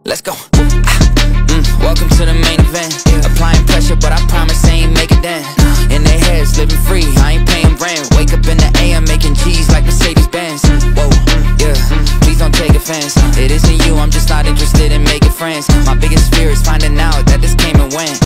Let's go. Welcome to the main event. Applying pressure, but I promise I ain't make it dent. In their heads, living free, I ain't paying rent. Wake up in the AM, making G's like Mercedes-Benz. Whoa, yeah, please don't take offense. It isn't you, I'm just not interested in making friends. My biggest fear is finding out that this came and went.